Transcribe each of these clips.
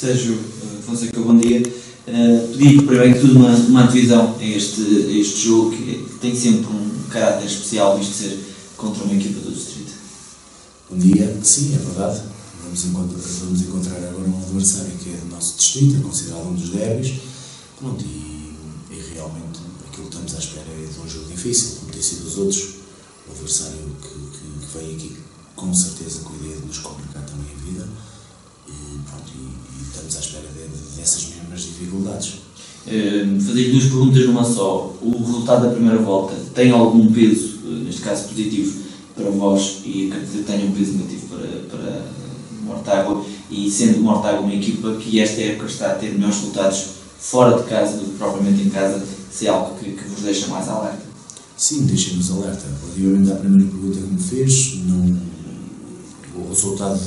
Sérgio Fonseca, bom dia. Pedi primeiro que tudo uma divisão a este jogo que tem sempre um caráter especial, visto ser contra uma equipa do Distrito. Bom dia, sim, é verdade. Vamos encontrar agora um adversário que é do nosso distrito, é considerado um dos derbys. Pronto, e realmente aquilo que estamos à espera é de um jogo difícil, como tem sido os outros. O adversário que vem aqui com certeza com a ideia de nos complicar também a vida. E estamos à espera dessas mesmas dificuldades. Fazer duas perguntas numa só. O resultado da primeira volta tem algum peso, neste caso positivo, para vós, e acredito que tenha um peso negativo para Mortágua, e sendo Mortágua uma equipa que esta época está a ter melhores resultados fora de casa do que propriamente em casa, se é algo que vos deixa mais alerta? Sim, deixa-nos alerta. Relativamente à primeira pergunta que me fez, o resultado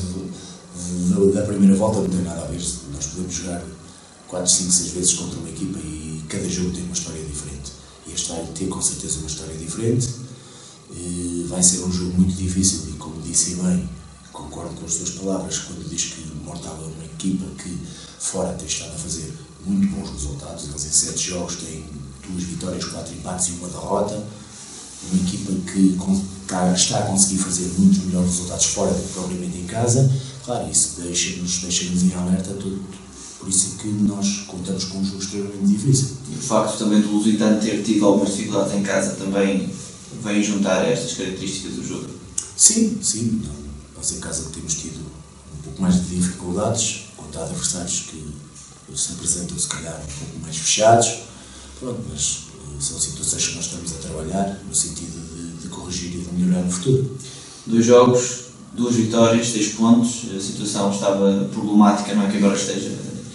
da primeira volta não tem nada a ver. Nós podemos jogar 4, 5, 6 vezes contra uma equipa e cada jogo tem uma história diferente. E este vai ter com certeza uma história diferente. Vai ser um jogo muito difícil e, como disse bem, concordo com as suas palavras quando diz que Mortágua é uma equipa que fora tem estado a fazer muito bons resultados. Eles em 7 jogos têm 2 vitórias, 4 empates e 1 derrota. Uma equipa que está a conseguir fazer muitos melhores resultados fora do que propriamente em casa. Claro, isso deixa-nos em alerta, por isso é que nós contamos com um jogo extremamente difícil. E o facto também do Lusitano ter tido algumas dificuldades em casa também vem juntar estas características do jogo? Sim. Nós em casa temos tido um pouco mais de dificuldades, contra adversários que se apresentam se calhar um pouco mais fechados. Pronto, mas são situações que nós estamos a trabalhar no sentido de corrigir e de melhorar no futuro. 2 jogos, 2 vitórias, 6 pontos, a situação estava problemática, não é que agora esteja,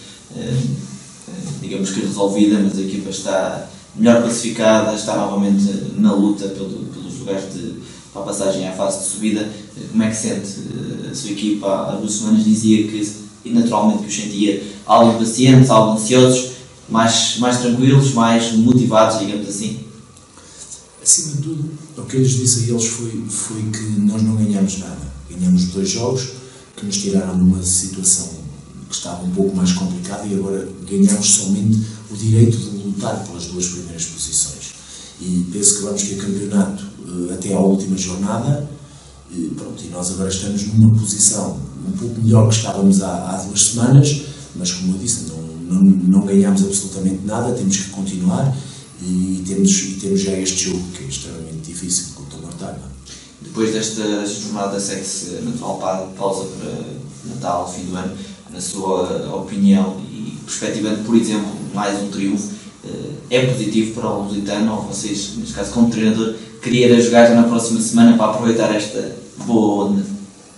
digamos que resolvida, mas a equipa está melhor classificada, está novamente na luta pelos lugares para a passagem à fase de subida. Como é que sente a sua equipa? Há 2 semanas dizia que, e naturalmente que os sentia algo impacientes, algo ansiosos, mais tranquilos, mais motivados, digamos assim? Acima de tudo, o que eu lhes disse a eles foi que nós não ganhamos nada. Ganhamos 2 jogos que nos tiraram de uma situação que estava um pouco mais complicada e agora ganhamos somente o direito de lutar pelas 2 primeiras posições. E penso que vamos ter campeonato até à última jornada. E nós agora estamos numa posição um pouco melhor que estávamos há 2 semanas, mas como eu disse, não ganhamos absolutamente nada, temos que continuar e temos já este jogo que é extremamente difícil contra o Mortágua. Depois desta jornada segue-se a natural pausa para Natal, fim do ano. Na sua opinião e perspectivando, por exemplo, mais um triunfo, é positivo para o Lusitano, ou vocês, neste caso como treinador, queria jogar já na próxima semana para aproveitar esta boa onda?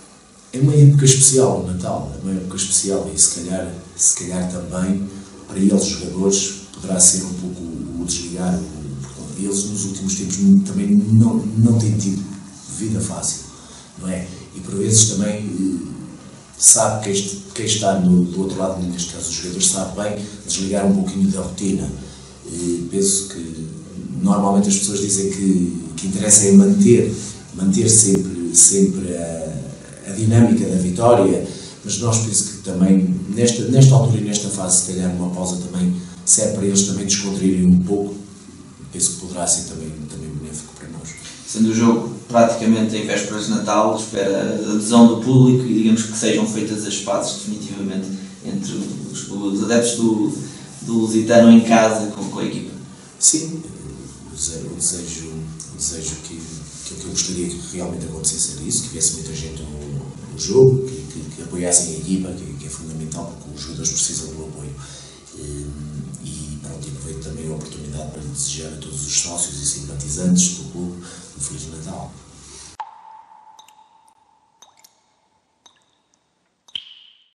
É uma época especial, o Natal, é uma época especial e se calhar também para eles, os jogadores, poderá ser um pouco o desligar. Eles nos últimos tempos também não têm tido vida fácil, não é? E por vezes também sabe quem está do outro lado, neste caso os jogadores, sabe bem desligar um pouquinho da rotina. E penso que normalmente as pessoas dizem que interessa é manter sempre a dinâmica da vitória, mas nós penso que também nesta altura e nesta fase, se calhar uma pausa também serve para eles também descontraírem um pouco. Penso que poderá ser também benéfico para nós. Sendo o jogo praticamente em vésperas de Natal, espera a adesão do público e digamos que sejam feitas as pazes definitivamente entre os adeptos do Lusitano em casa com a equipa. Sim, o desejo que eu gostaria que realmente acontecesse era isso, que viesse muita gente ao jogo, que apoiassem a equipa, que é fundamental porque os jogadores precisam do apoio. E aproveito também a oportunidade para desejar a todos os sócios e simpatizantes do clube um Feliz Natal.